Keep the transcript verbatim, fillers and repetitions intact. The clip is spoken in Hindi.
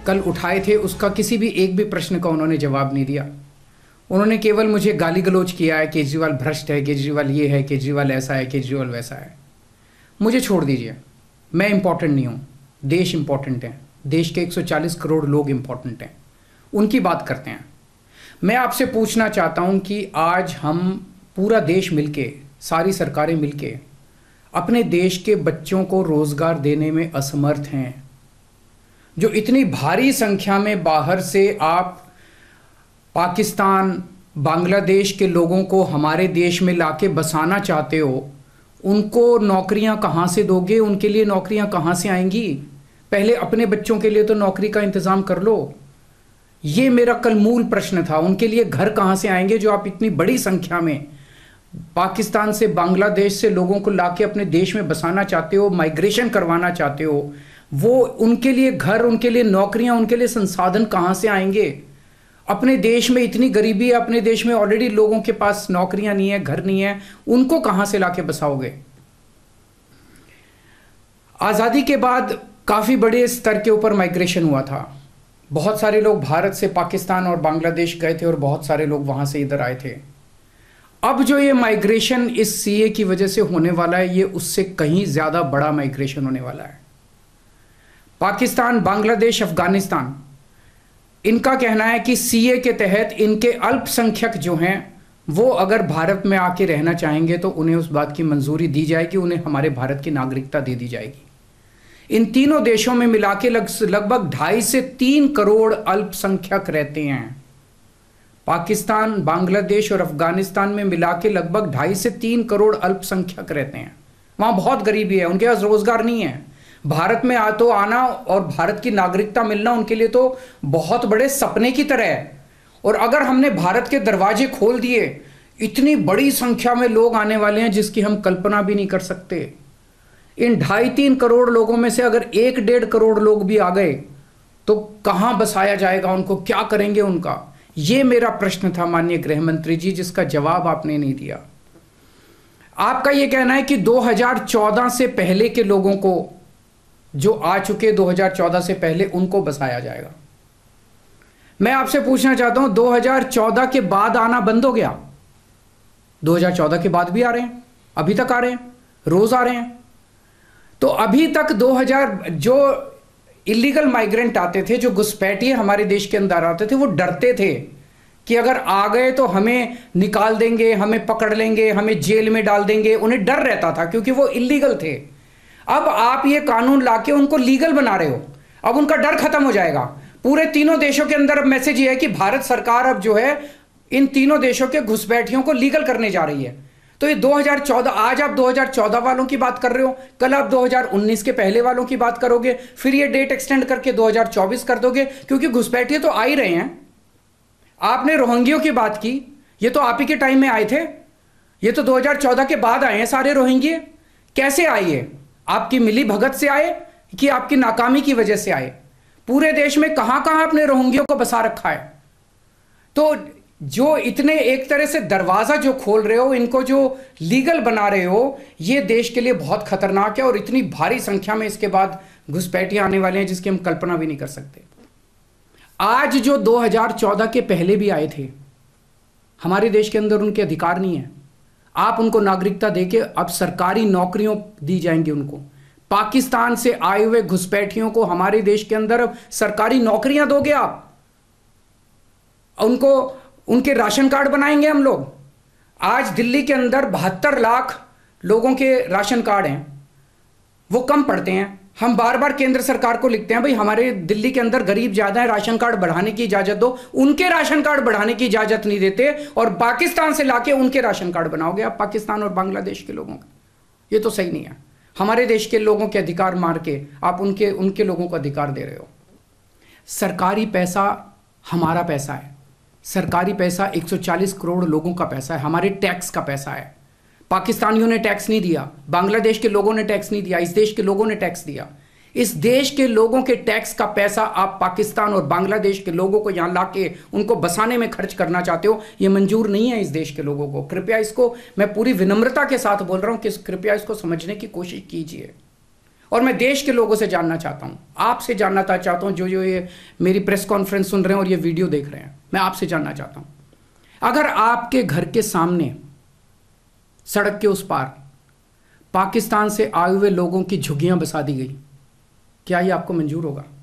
कल उठाए थे उसका किसी भी एक भी प्रश्न का उन्होंने जवाब नहीं दिया। उन्होंने केवल मुझे गाली गलौज किया है, केजरीवाल भ्रष्ट है, केजरीवाल ये है, केजरीवाल ऐसा है, केजरीवाल वैसा है। मुझे छोड़ दीजिए, मैं इम्पॉर्टेंट नहीं हूँ, देश इम्पॉर्टेंट है, देश के एक सौ चालीस करोड़ लोग इम्पॉर्टेंट हैं, उनकी बात करते हैं। मैं आपसे पूछना चाहता हूँ कि आज हम पूरा देश मिलके, सारी सरकारें मिलके अपने देश के बच्चों को रोजगार देने में असमर्थ हैं। जो इतनी भारी संख्या में बाहर से आप पाकिस्तान, बांग्लादेश के लोगों को हमारे देश में लाके बसाना चाहते हो, उनको नौकरियां कहां से दोगे? उनके लिए नौकरियां कहां से आएंगी? पहले अपने बच्चों के लिए तो नौकरी का इंतजाम कर लो। ये मेरा कल मूल प्रश्न था। उनके लिए घर कहां से आएंगे जो आप इतनी बड़ी संख्या में पाकिस्तान से, बांग्लादेश से लोगों को लाके अपने देश में बसाना चाहते हो, माइग्रेशन करवाना चाहते हो? वो उनके लिए घर, उनके लिए नौकरियां, उनके लिए संसाधन कहां से आएंगे? अपने देश में इतनी गरीबी है, अपने देश में ऑलरेडी लोगों के पास नौकरियां नहीं है, घर नहीं है, उनको कहां से लाके बसाओगे? आजादी के बाद काफी बड़े स्तर के ऊपर माइग्रेशन हुआ था। बहुत सारे लोग भारत से पाकिस्तान और बांग्लादेश गए थे और बहुत सारे लोग वहां से इधर आए थे। अब जो ये माइग्रेशन इस सीए की वजह से होने वाला है, ये उससे कहीं ज्यादा बड़ा माइग्रेशन होने वाला है। पाकिस्तान, बांग्लादेश, अफगानिस्तान, इनका कहना है कि सीए के तहत इनके अल्पसंख्यक जो हैं वो अगर भारत में आके रहना चाहेंगे तो उन्हें उस बात की मंजूरी दी जाएगी, उन्हें हमारे भारत की नागरिकता दे दी जाएगी। इन तीनों देशों में मिला के लगभग ढाई से तीन करोड़ अल्पसंख्यक रहते हैं। पाकिस्तान, बांग्लादेश और अफगानिस्तान में मिला के लगभग ढाई से तीन करोड़ अल्पसंख्यक रहते हैं। वहां बहुत गरीबी है, उनके पास रोजगार नहीं है। भारत में आ तो आना और भारत की नागरिकता मिलना उनके लिए तो बहुत बड़े सपने की तरह है। और अगर हमने भारत के दरवाजे खोल दिए, इतनी बड़ी संख्या में लोग आने वाले हैं जिसकी हम कल्पना भी नहीं कर सकते। इन ढाई तीन करोड़ लोगों में से अगर एक डेढ़ करोड़ लोग भी आ गए तो कहां बसाया जाएगा उनको? क्या करेंगे उनका? यह मेरा प्रश्न था माननीय गृह मंत्री जी, जिसका जवाब आपने नहीं दिया। आपका यह कहना है कि दो हज़ार चौदह से पहले के लोगों को, जो आ चुके दो हज़ार चौदह से पहले, उनको बसाया जाएगा। मैं आपसे पूछना चाहता हूं, दो हज़ार चौदह के बाद आना बंद हो गया? दो हज़ार चौदह के बाद भी आ रहे हैं, अभी तक आ रहे हैं, रोज आ रहे हैं। तो अभी तक दो हज़ार जो इलीगल माइग्रेंट आते थे, जो घुसपैठिए हमारे देश के अंदर आते थे, वो डरते थे कि अगर आ गए तो हमें निकाल देंगे, हमें पकड़ लेंगे, हमें जेल में डाल देंगे। उन्हें डर रहता था क्योंकि वो इलीगल थे। अब आप ये कानून लाके उनको लीगल बना रहे हो, अब उनका डर खत्म हो जाएगा। पूरे तीनों देशों के अंदर अब मैसेज ये है कि भारत सरकार अब जो है इन तीनों देशों के घुसपैठियों को लीगल करने जा रही है। तो ये दो हज़ार चौदह, आज आप दो हज़ार चौदह वालों की बात कर रहे हो, कल आप दो हज़ार उन्नीस के पहले वालों की बात करोगे, फिर ये डेट एक्सटेंड करके दो हज़ार चौबीस कर दोगे, क्योंकि घुसपैठिए तो आ ही रहे हैं। आपने रोहिंग्यों की बात की, ये तो आप ही के टाइम में आए थे, ये तो दो हज़ार चौदह के बाद आए हैं सारे रोहिंग्ये। कैसे आए? आपकी मिली भगत से आए कि आपकी नाकामी की वजह से आए? पूरे देश में कहां कहां आपने रोहिंग्यों को बसा रखा है? तो जो इतने एक तरह से दरवाजा जो खोल रहे हो, इनको जो लीगल बना रहे हो, ये देश के लिए बहुत खतरनाक है। और इतनी भारी संख्या में इसके बाद घुसपैठिए आने वाले हैं जिसकी हम कल्पना भी नहीं कर सकते। आज जो दो हज़ार चौदह के पहले भी आए थे, हमारे देश के अंदर उनके अधिकार नहीं है। आप उनको नागरिकता देके अब सरकारी नौकरियों दी जाएंगी उनको। पाकिस्तान से आए हुए घुसपैठियों को हमारे देश के अंदर अब सरकारी नौकरियां दोगे आप, उनको उनके राशन कार्ड बनाएंगे हम लोग। आज दिल्ली के अंदर बहत्तर लाख लोगों के राशन कार्ड हैं, वो कम पड़ते हैं। हम बार बार केंद्र सरकार को लिखते हैं, भाई हमारे दिल्ली के अंदर गरीब ज्यादा है, राशन कार्ड बढ़ाने की इजाजत दो। उनके राशन कार्ड बढ़ाने की इजाजत नहीं देते और पाकिस्तान से लाके उनके राशन कार्ड बनाओगे आप, पाकिस्तान और बांग्लादेश के लोगों का। ये तो सही नहीं है। हमारे देश के लोगों के अधिकार मार के आप उनके उनके लोगों को अधिकार दे रहे हो। सरकारी पैसा हमारा पैसा है, सरकारी पैसा एक सौ चालीस करोड़ लोगों का पैसा है, हमारे टैक्स का पैसा है। पाकिस्तानियों ने टैक्स नहीं दिया, बांग्लादेश के लोगों ने टैक्स नहीं दिया, इस देश के लोगों ने टैक्स दिया। इस देश के लोगों के टैक्स का पैसा आप पाकिस्तान और बांग्लादेश के लोगों को यहां लाके उनको बसाने में खर्च करना चाहते हो। यह मंजूर नहीं है इस देश के लोगों को। कृपया इसको, मैं पूरी विनम्रता के साथ बोल रहा हूं कि कृपया इसको समझने की कोशिश कीजिए। और मैं देश के लोगों से जानना चाहता हूं, आपसे जानना चाहता हूं, जो जो ये मेरी प्रेस कॉन्फ्रेंस सुन रहे हैं और ये वीडियो देख रहे हैं, मैं आपसे जानना चाहता हूं, अगर आपके घर के सामने सड़क के उस पार पाकिस्तान से आए हुए लोगों की झुग्गियां बसा दी गई, क्या ये आपको मंजूर होगा?